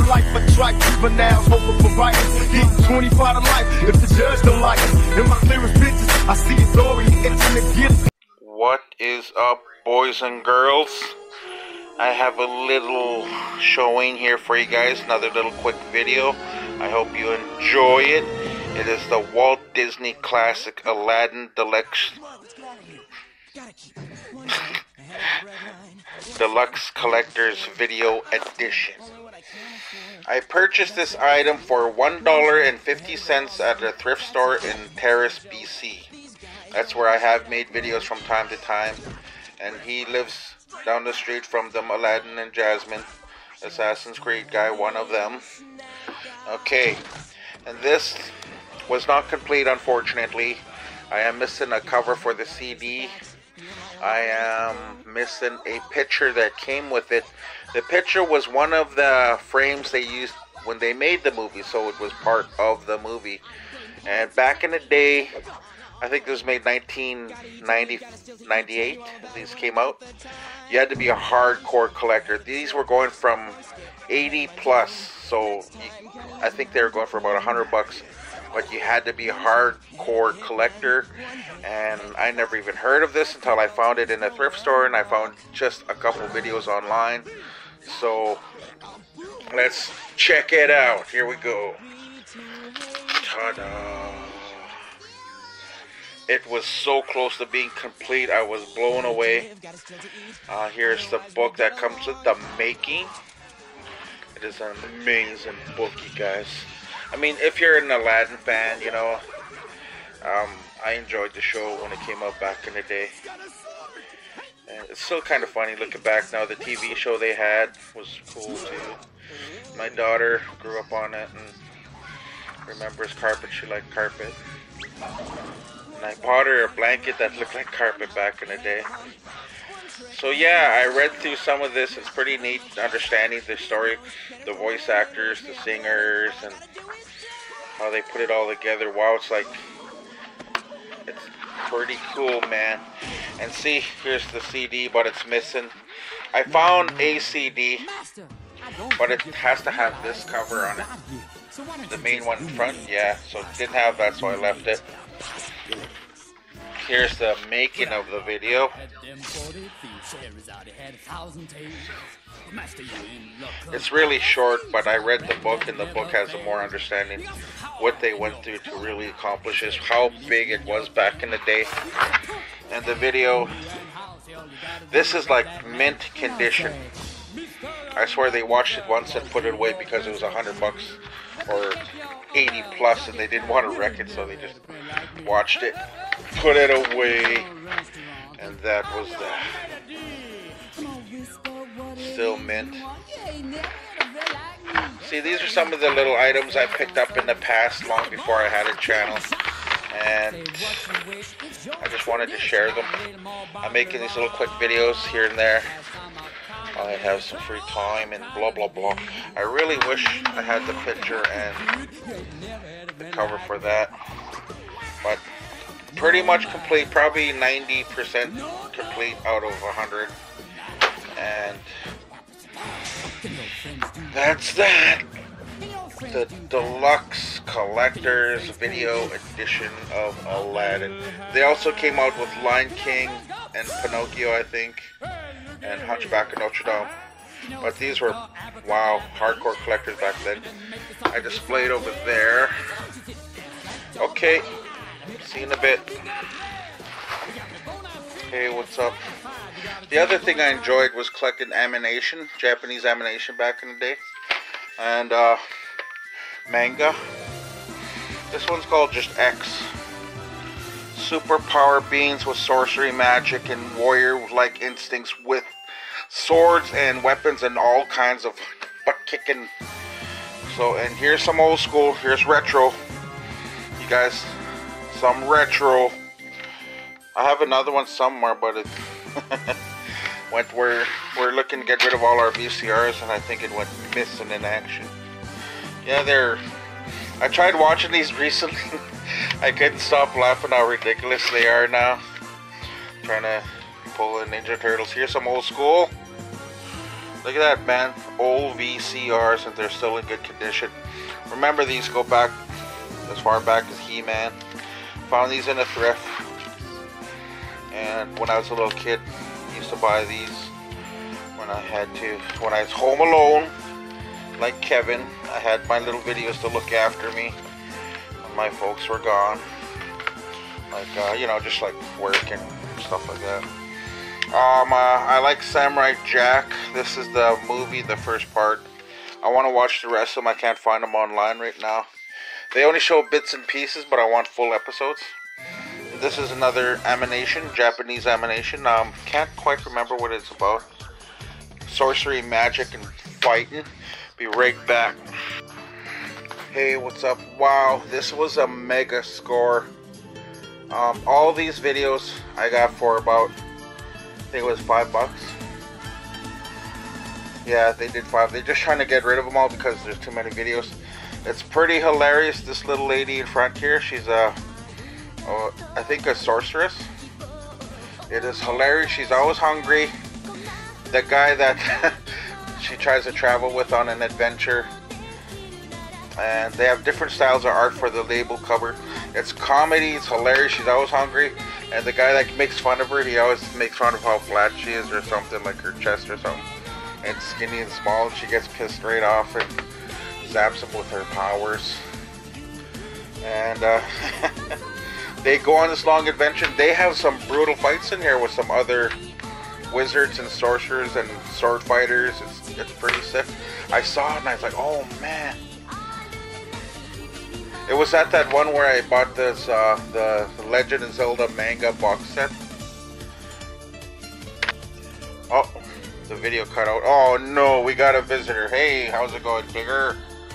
life for trifles, but now hoping for writers. Get 25 to life if the judge don't like it. In my clearest pictures, I see authority, it's in the gift. What is up, boys and girls? I have a little showing here for you guys, another little quick video. I hope you enjoy it. It is the Walt Disney Classic Aladdin Deluxe Collector's Video Edition. I purchased this item for $1.50 at a thrift store in Terrace, BC. That's where I have made videos from time to time. And he lives down the street from them, Aladdin and Jasmine, Assassin's Creed guy, one of them. Okay, and this was not complete, unfortunately. I am missing a cover for the CD. I am missing a picture that came with it. The picture was one of the frames they used when they made the movie, so it was part of the movie. And back in the day, I think this was made 1998, these came out. You had to be a hardcore collector. These were going from 80 plus, so I think they were going for about $100. But you had to be a hardcore collector, and I never even heard of this until I found it in a thrift store, and I found just a couple videos online. So let's check it out. Here we go. Ta-da! It was so close to being complete. I was blown away. Here's the book that comes with the making. It is an amazing book, you guys. I mean, if you're an Aladdin fan, you know, I enjoyed the show when it came out back in the day. And it's still kind of funny looking back now. The TV show they had was cool too. My daughter grew up on it and remembers carpet. She liked carpet. And I bought her a blanket that looked like carpet back in the day. So yeah, I read through some of this. It's pretty neat understanding the story, the voice actors, the singers, and how they put it all together. Wow, it's pretty cool, man. And see, here's the CD, but it's missing. I found a CD, but it has to have this cover on it. The main one in front, yeah, so it didn't have that, so I left it. Here's the making of the video. It's really short, but I read the book, and the book has a more understanding what they went through to really accomplish this, how big it was back in the day. And the video, this is like mint condition. I swear they watched it once and put it away because it was $100 or 80 plus, and they didn't want to wreck it, so they just watched it, put it away, and that was that. Still mint. See, these are some of the little items I picked up in the past, long before I had a channel, and I just wanted to share them. I'm making these little quick videos here and there. I have some free time and blah blah blah. I really wish I had the picture and the cover for that, but pretty much complete, probably 90% complete out of 100, and that's that. The Deluxe Collector's Video Edition of Aladdin. They also came out with Lion King and Pinocchio, I think, and Hunchback of Notre Dame. But these were, wow, hardcore collectors back then. I displayed over there. Okay, see you in a bit. Hey, what's up? The other thing I enjoyed was collecting animation, Japanese animation back in the day. And manga. This one's called just X. Superpower beings with sorcery, magic, and warrior-like instincts with swords and weapons and all kinds of butt-kicking. So, and here's some old school. Here's retro. You guys, some retro. I have another one somewhere, but it we're looking to get rid of all our VCRs, and I think it went missing in action. Yeah, I tried watching these recently. I couldn't stop laughing how ridiculous they are now. Trying to pull in Ninja Turtles. Here's some old school. Look at that, man. Old VCRs, and they're still in good condition. Remember, these go back as far back as He-Man. Found these in a thrift. And when I was a little kid, I used to buy these when I was home alone, like Kevin. I had my little videos to look after me when my folks were gone. Like, you know, just like work and stuff like that. I like Samurai Jack. This is the movie, the first part. I want to watch the rest of them. I can't find them online right now. They only show bits and pieces, but I want full episodes. This is another animation, Japanese animation. Can't quite remember what it's about. Sorcery, magic, and fighting. Be right back. Hey, what's up? Wow, this was a mega score. All these videos I got for about, I think it was $5. Yeah, they did 5. They're just trying to get rid of them all because there's too many videos. It's pretty hilarious. This little lady in front here, she's I think a sorceress. It is hilarious. She's always hungry. The guy that she tries to travel with on an adventure, and they have different styles of art for the label cover. It's comedy. It's hilarious. She's always hungry, and the guy that makes fun of her, he always makes fun of how flat she is or something, like her chest or something, and skinny and small, and she gets pissed right off and zaps him with her powers. And they go on this long adventure. They have some brutal fights in here with some other wizards and sorcerers and sword fighters. It's pretty sick. I saw it and I was like, oh man. It was at that one where I bought this the Legend of Zelda manga box set. Oh, the video cut out. Oh no, we got a visitor. Hey, how's it going, Tigger?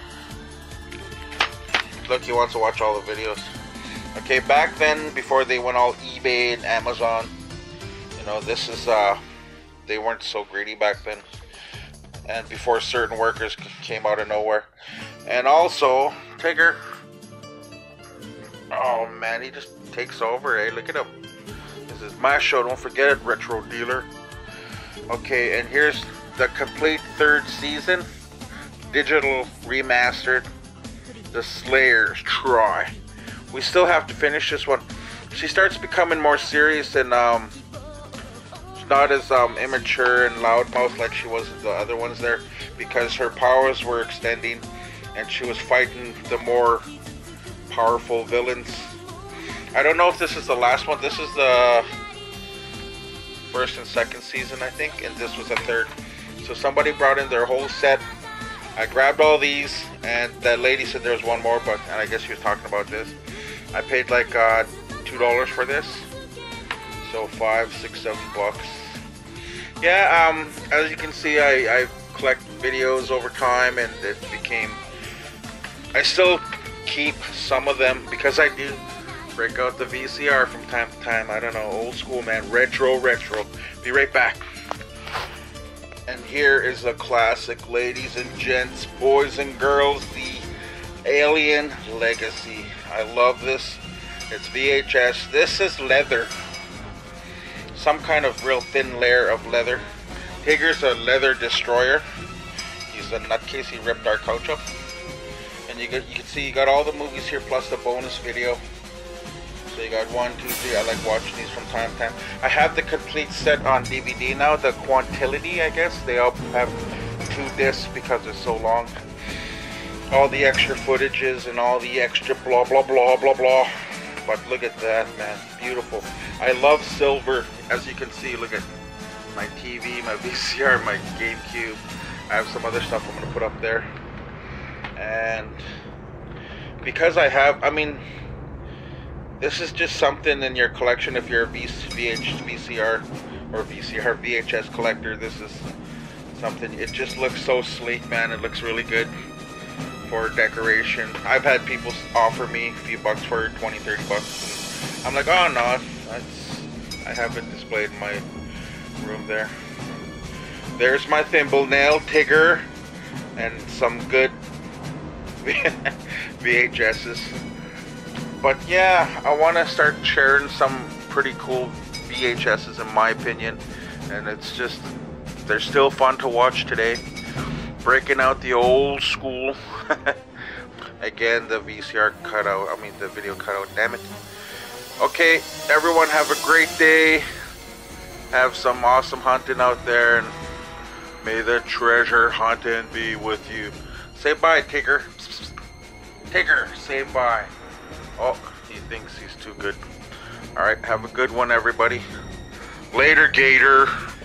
Look, he wants to watch all the videos. Okay, back then, before they went all eBay and Amazon, you know, this is, they weren't so greedy back then. And before certain workers came out of nowhere. And also, Tigger. Oh man, he just takes over, eh? Look at him. This is my show, don't forget it, Retro Dealer. Okay, and here's the complete 3rd season. Digital remastered. The Slayers Try. We still have to finish this one. She starts becoming more serious and she's not as immature and loudmouth like she was in the other ones there, because her powers were extending and she was fighting the more powerful villains. I don't know if this is the last one. This is the 1st and 2nd season, I think, and this was the 3rd. So somebody brought in their whole set. I grabbed all these, and that lady said there was one more, but and I guess she was talking about this. I paid like $2 for this, so $5, $6, $7. Yeah, as you can see, I collect videos over time, and it became. I still keep some of them because I do break out the VCR from time to time. I don't know, old school, man, retro. Be right back. And here is a classic, ladies and gents, boys and girls, the Alien Legacy. I love this. It's VHS. This is leather. Some kind of real thin layer of leather. Tigger's a leather destroyer. He's a nutcase. He ripped our couch up. And you can see you got all the movies here plus the bonus video. So you got 1, 2, 3. I like watching these from time to time. I have the complete set on DVD now. The Quantility, I guess. They all have 2 discs because they're so long. All the extra footages and all the extra blah blah blah blah blah. But look at that, man. Beautiful. I love silver. As you can see, look at my TV, my VCR, my GameCube. I have some other stuff I'm going to put up there. And because I have, I mean, this is just something in your collection if you're a VCR or VHS collector. This is something. It just looks so sleek, man. It looks really good for decoration. I've had people offer me a few bucks for it, 20, 30 bucks. And I'm like, oh no, I have it displayed in my room there. There's my thimble nail, Tigger, and some good VHSs. But yeah, I want to start sharing some pretty cool VHSs in my opinion, and it's just they're still fun to watch today. Breaking out the old school. Again, the VCR cutout, I mean the video cutout, damn it. Okay, everyone have a great day. Have some awesome hunting out there, and may the treasure hunting be with you. Say bye, Tigger. Tigger, say bye. Oh, he thinks he's too good. Alright, have a good one, everybody. Later, Gator.